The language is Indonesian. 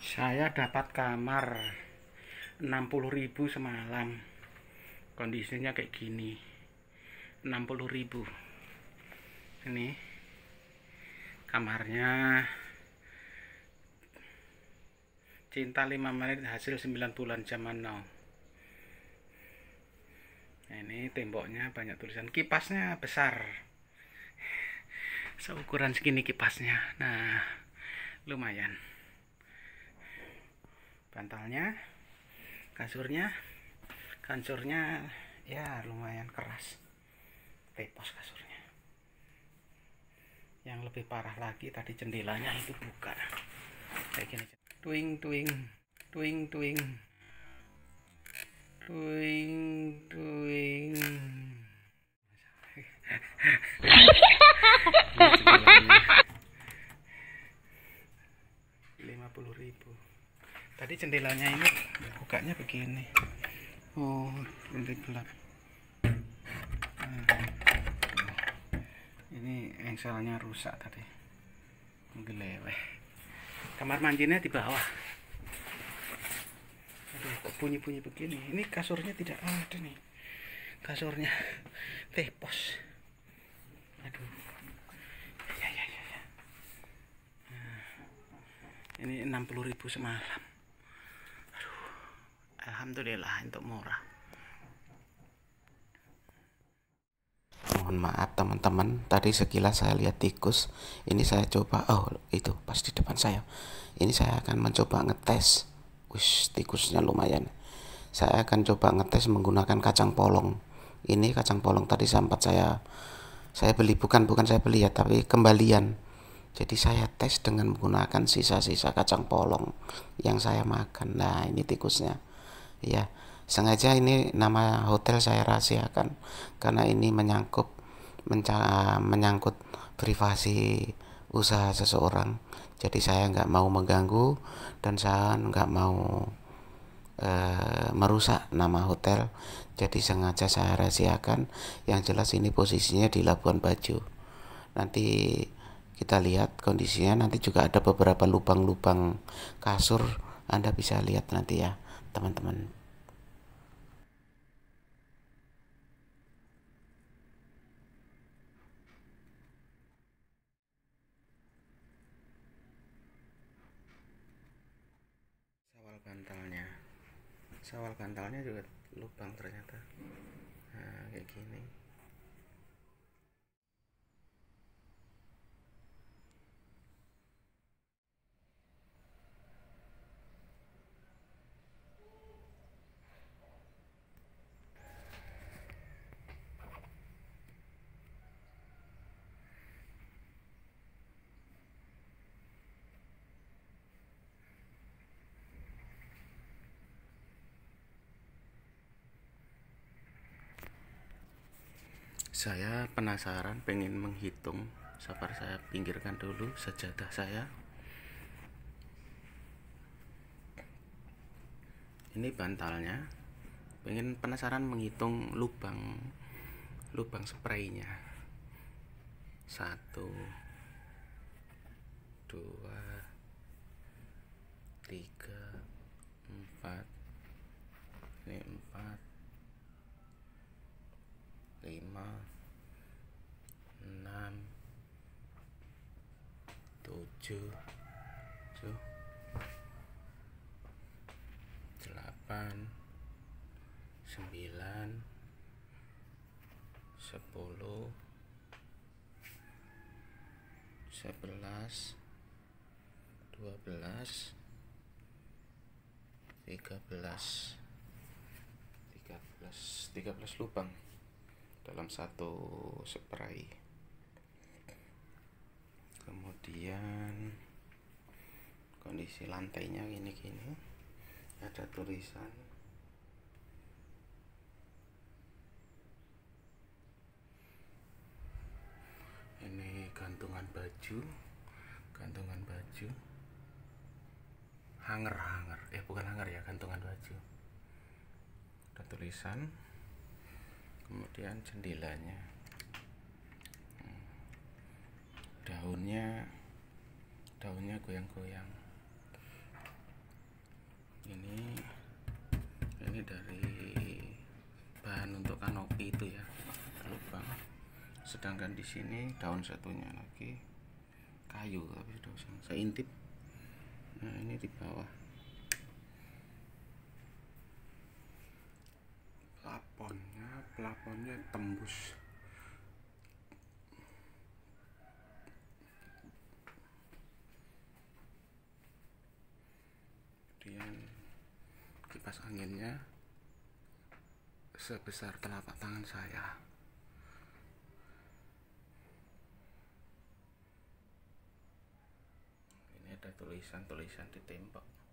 Saya dapat kamar 60.000 semalam. Kondisinya kayak gini. 60.000. Ini kamarnya. Cinta 5 menit hasil 9 bulan zaman now. Nah, ini temboknya banyak tulisan. Kipasnya besar. Seukuran segini kipasnya. Nah, lumayan. Bantalnya, kasurnya ya lumayan keras. Tepos kasurnya. Yang lebih parah lagi tadi jendelanya itu buka. Kayak gini. Tuing tuing tuing tuing tuing tuing. Ini jendelanya 50.000. Tadi jendelanya ini bukanya begini. Oh, lebih gelap. Ini engselnya rusak tadi. Geleweh. Kamar mandinya di bawah. Aduh, kok bunyi-bunyi begini. Ini kasurnya tidak ada nih. Kasurnya tepos. Aduh. Ya. Nah, ini 60.000 semalam. Aduh. Alhamdulillah untuk murah. Mohon maaf teman-teman, tadi sekilas saya lihat tikus. Ini saya coba, oh itu pas di depan saya. Ini saya akan mencoba ngetes. Wih, tikusnya lumayan. Saya akan coba ngetes menggunakan kacang polong. Ini kacang polong tadi sempat saya beli, bukan saya beli ya, tapi kembalian. Jadi saya tes dengan menggunakan sisa-sisa kacang polong yang saya makan. Nah, ini tikusnya. Ya, sengaja ini nama hotel saya rahasiakan karena ini menyangkut privasi usaha seseorang. Jadi saya nggak mau mengganggu dan saya nggak mau merusak nama hotel. Jadi sengaja saya rahasiakan. Yang jelas ini posisinya di Labuan Bajo. Nanti kita lihat kondisinya. Nanti juga ada beberapa lubang-lubang kasur. Anda bisa lihat nanti ya teman-teman. Sawal bantalnya juga lubang ternyata. Nah, kayak gini. Saya penasaran, pengen menghitung. Sabar, saya pinggirkan dulu sajadah saya. Ini bantalnya. Pengen penasaran menghitung lubang spraynya. 1 2 3 4. Ini 4 5 6 7 8 9 10 11 12 13 lubang dalam satu spray. Kemudian kondisi lantainya gini, ada tulisan. Ini gantungan baju, hanger, bukan hanger ya, gantungan baju. Ada tulisan. Kemudian jendelanya, daunnya goyang-goyang. Ini dari bahan untuk kanopi itu ya, lubang. Sedangkan di sini daun satunya lagi kayu, tapi sudah usang. Saya intip. Nah, ini di bawah plafonnya tembus. Kemudian kipas anginnya sebesar telapak tangan saya. Ini ada tulisan di tembok.